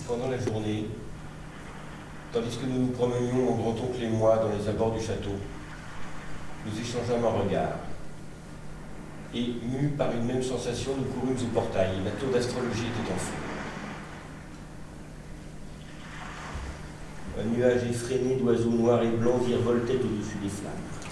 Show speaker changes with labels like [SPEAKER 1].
[SPEAKER 1] Pendant la journée, tandis que nous nous promenions, mon grand-oncle et moi, dans les abords du château, nous échangeâmes un regard. Et, mus par une même sensation, nous courûmes au portail. La tour d'astrologie était en feu. Un nuage effréné d'oiseaux noirs et blancs virevoltait au-dessus des flammes.